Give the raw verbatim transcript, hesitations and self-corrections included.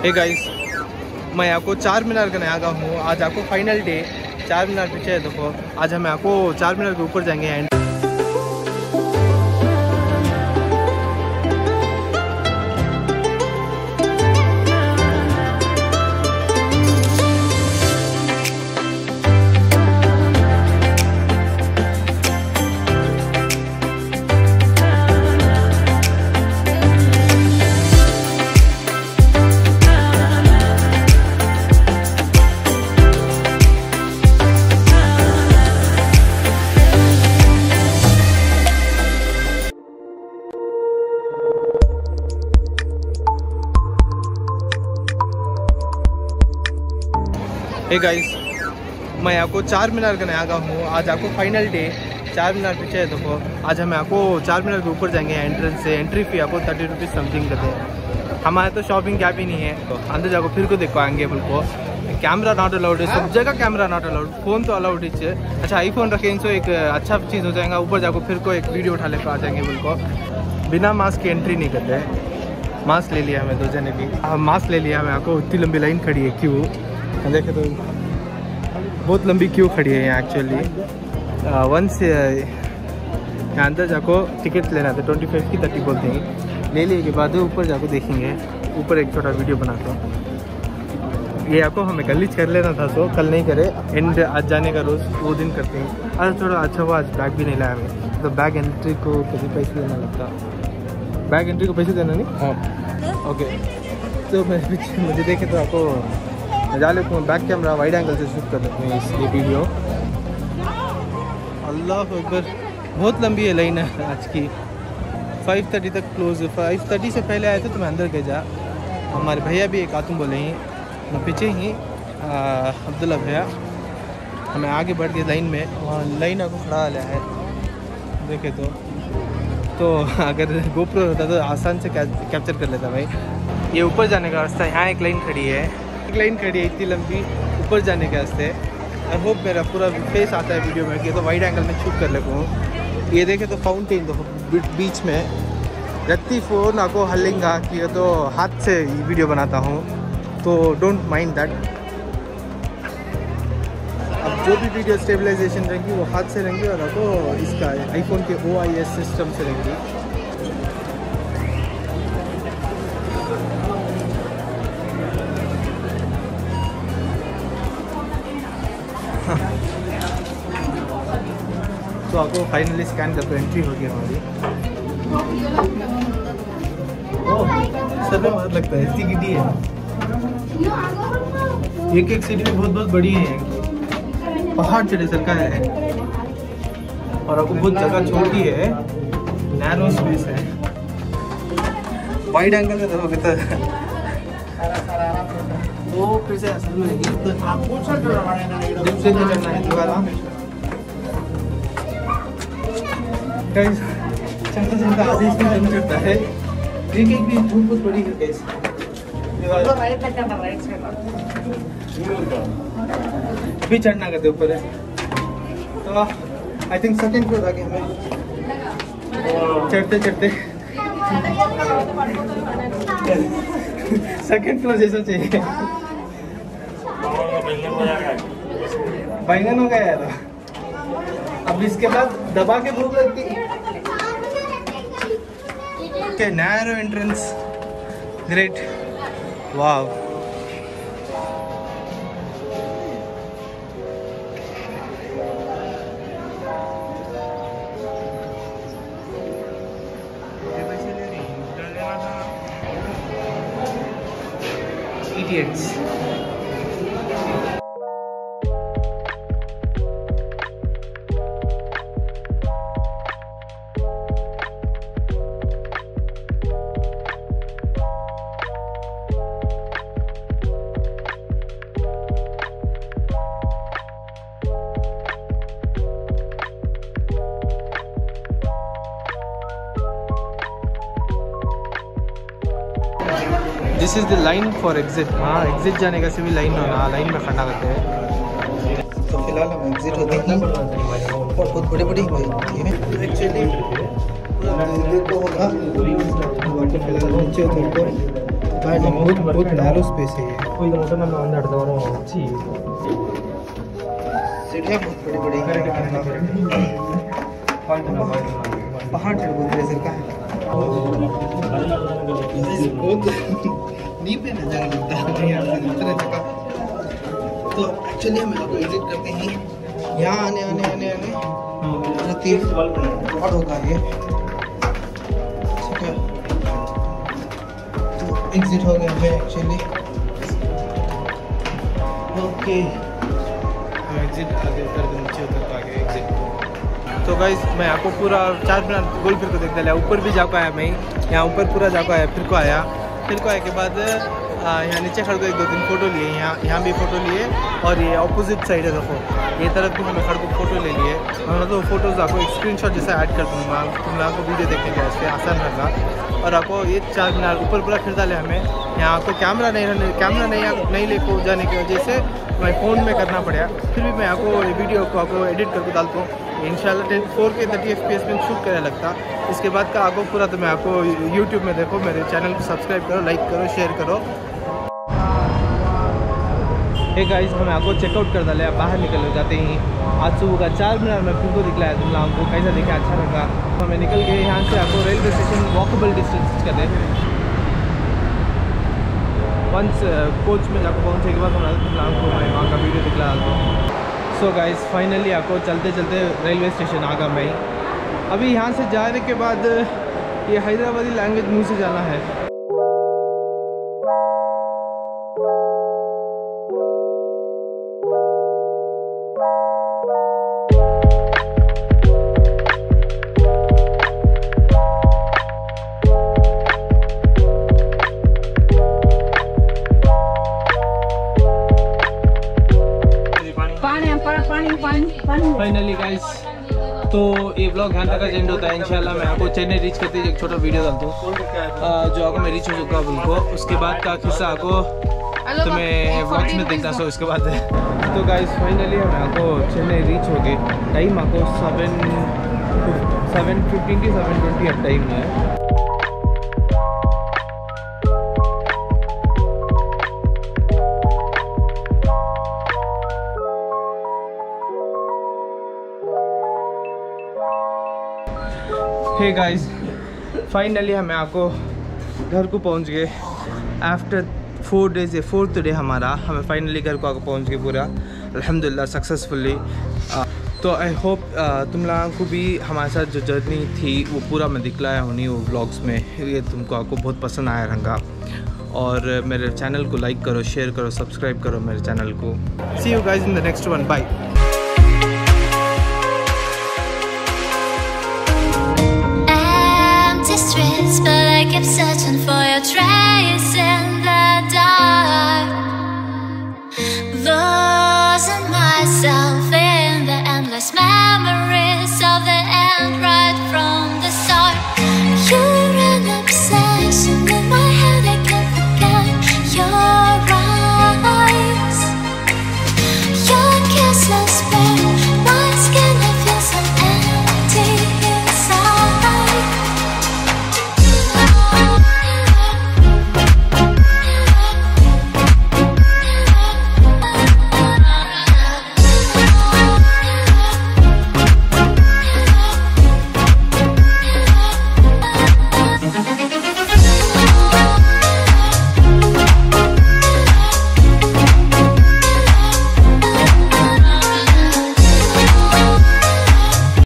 Hey guys, मैं आपको चार मीनार का नया हूँ। आज आपको फाइनल डे चार मीनार पीछे है। देखो आज हम आपको चार मीनार के ऊपर जाएंगे। एंड हे गाइस, मैं आपको चार मीनार का नया हूँ। आज आपको फाइनल डे चार मीनार पीछे है। देखो आज हम आपको चार मीनार के ऊपर जाएंगे। एंट्रेंस से एंट्री फी आपको थर्टी रुपीज़ समथिंग करते हैं। हमारे तो शॉपिंग कैब ही नहीं है, तो अंदर जाकर फिर को देखो आएंगे। बोल को कैमरा नॉट अलाउड है, सब जगह कैमरा नॉट अलाउड, फ़ोन तो अलाउड है। अच्छा आईफोन रखेंगे तो एक अच्छा चीज़ हो जाएगा। ऊपर जाकर फिर को एक वीडियो उठा लेकर आ जाएंगे। बोल को बिना मास्क की एंट्री नहीं करते हैं। मास्क ले लिया हमें दो जने भी, हम मास्क ले लिया हमें। आपको इतनी लंबी लाइन खड़ी है, क्यों देखे तो बहुत लंबी क्यू खड़ी है यहाँ एक्चुअली। वन से यहाँ अंदर जाको टिकट लेना था, ट्वेंटी फाइव की थर्टी बोलते हैं। ले लिए के बाद ऊपर जाको देखेंगे, ऊपर एक छोटा वीडियो बनाता हूँ। ये आपको हमें कल ही कर लेना था, सो कल नहीं करे। एंड आज जाने का रोज़ वो दिन करते हैं। आज थोड़ा अच्छा हुआ, आज बैग भी नहीं लाया हमें। तो बैग एंट्री को कभी पैसे देना लगता, बैग एंट्री को पैसे देना नहीं। हाँ ओके। तो मैं मुझे देखे तो आपको मजा लेता हूँ। बैक कैमरा वाइड एंगल से शूट कर लेते हैं इसलिए वीडियो। अल्लाह अकबर, बहुत लंबी है लाइन है आज की। फाइव थर्टी तक क्लोज है। फाइव थर्टी से पहले आए थे तो मैं अंदर गए जा। हमारे भैया भी एक आतुम बोले ही, मैं पीछे ही अब्दुल्ला भैया हमें आगे बढ़ के लाइन में, वहाँ लाइन आपको खड़ा लिया है देखे तो। तो अगर गोप्रो होता तो आसान से कैप्चर कर लेता भाई। ये ऊपर जाने का रास्ता, यहाँ एक लाइन खड़ी है, लाइन खड़ी है इतनी लंबी ऊपर जाने के वास्ते। आई होप मेरा पूरा फेस आता है वीडियो में, कि तो वाइड एंगल में शूट कर लेता हूँ। ये देखे तो फाउंटेन तो बीच में रत्ती फ़ोन आपको हल्लेंगा कि तो हाथ से वीडियो बनाता हूँ, तो डोंट माइंड दैट। अब जो भी वीडियो स्टेबलाइजेशन रहेंगी वो हाथ से रहेंगी, और आपको इसका आईफोन के ओ आई एस सिस्टम से रहेंगी। तो आपको फाइनली स्कैन करके एंट्री होगी हमारी। सर में मदद लगता है, सीडी है। एक एक सीडी भी बहुत बहुत बड़ी है, पहाड़ चढ़े सरका है। और आपको बहुत जगह छोटी है, नैरो स्पेस है। वाइड एंगल में देखोगे तो वो फिर से असल में आपको चढ़ना है दोबारा। चलता चलता आधे इसमें जम चढ़ता है। एक एक भी बहुत बहुत बड़ी है गाइस। भी चढ़ना करते ऊपर है, तो आई थिंक सेकंड फ्लोर आगे हमें चढ़ते चढ़ते सेकंड फ्लोर जैसा चाहिए। बैंगन हो गया यार। अब इसके बाद दबा के भूख लगती है। Okay, narrow entrance, great, wow. Idiots. This is the line for exit. हाँ एग्जिट जाने का से भी लाइन होना, लाइन में खड़ा करते हैं। तो फिलहाल हम एग्जिट होते हैं और बहुत बड़ी बड़ी एक्चुअली को होगा। फिलहाल नीचे उतर बहुत बहुत नैरो स्पेस है ये। कोई मोटर में अंदर அடுத்த வாரம் வச்சி सीढ़ियां बहुत बड़ी बड़ी हैं। पहाड़ पे बोल रहे सर का बहुत नींव पे नजारा लगता है यार इतना जगह। तो एक्चुअली हम आपको एडिट करते हैं यहाँ आने आने आने आने तीन पहाड़ होगा ये, ठीक है। तो एग्जिट हो गया हमें एक्चुअली, ओके हम एग्जिट आगे उतर के नीचे उतर पा गए एग्जिट। तो गाइस मैं आपको पूरा चार मीनार गोल फिर को देख लिया, ऊपर भी जाको आया मैं, यहाँ ऊपर पूरा जाको आया, फिर को आया, फिर को आए के बाद यहाँ नीचे खड़ को एक दो दिन फ़ोटो लिए, यहाँ यहाँ भी फ़ोटो लिए, और ये ऑपोजिट साइड है देखो ये तरफ भी हमें खड़ को फ़ोटो ले लिए। मैं तो फ़ोटोज़ आपको एक स्क्रीनशॉट जैसा ऐड कर दूँगा, तुम लोगों को वीडियो देखने का इससे आसान रहेगा। और आपको ये चार मीनार ऊपर पूरा फिर डाले हमें, यहाँ आपको कैमरा नहीं रहने कैमरा नहीं नहीं लेको जाने की वजह से मैं फ़ोन में करना पड़ा, फिर भी मैं आपको ये वीडियो को आपको एडिट करके डालता हूँ इंशाल्लाह ten four K thirty F P S में शूट करने लगता। इसके बाद का आपको पूरा तो मैं आपको यूट्यूब में देखो, मेरे चैनल को सब्सक्राइब करो, लाइक करो, शेयर करो। हे गाइस हमें आपको चेकआउट कर डाले, बाहर निकल जाते ही आज सुबह का चार मीनार में फिर को दिखलाया तुम लोगों को, कैसा देखा अच्छा लगा। हमें निकल गए यहाँ से, आपको रेलवे स्टेशन वॉकेबल डिस्टेंस का दे वंस कोच में जाकर पहुँचे के बाद हमारा तुम लोगों को मैं वहाँ का वीडियो दिखला डालता हूँ। सो गाइस फाइनली आपको चलते चलते रेलवे स्टेशन आ गया मैं। अभी यहाँ से जाने के बाद ये हैदराबादी लैंग्वेज मुँह से जाना है। फाइनली गाइस तो ये ब्लॉग यहाँ तक एंड होता है। इंशाल्लाह मैं आपको चेन्नई रीच करते ही एक छोटा वीडियो डालता हूँ जो आपको मैं रीच हो चुका हूँ उनको, उसके बाद का किस्सा आपको तुम्हें ब्लॉग्स में देखना सो इसके बाद। तो गाइस फाइनली हम आपको चेन्नई रीच हो गए, टाइम आपको सेवन सेवन फिफ्टीन की सेवन ट्वेंटी अब टाइम है। हे गाइस फाइनली हमें आपको घर को पहुंच गए आफ्टर फोर डेज, ये फोर्थ डे हमारा, हमें फाइनली घर को आकर पहुंच गए पूरा अल्हम्दुलिल्लाह सक्सेसफुली। तो आई होप तुम लोगों को भी हमारे साथ जो जर्नी थी वो पूरा मैं दिखलाया होनी वो व्लॉग्स में, ये तुमको आपको बहुत पसंद आया रहेगा। और मेरे चैनल को लाइक करो, शेयर करो, सब्सक्राइब करो मेरे चैनल को। See you guys in the next one, bye. But I kept searching for your trace.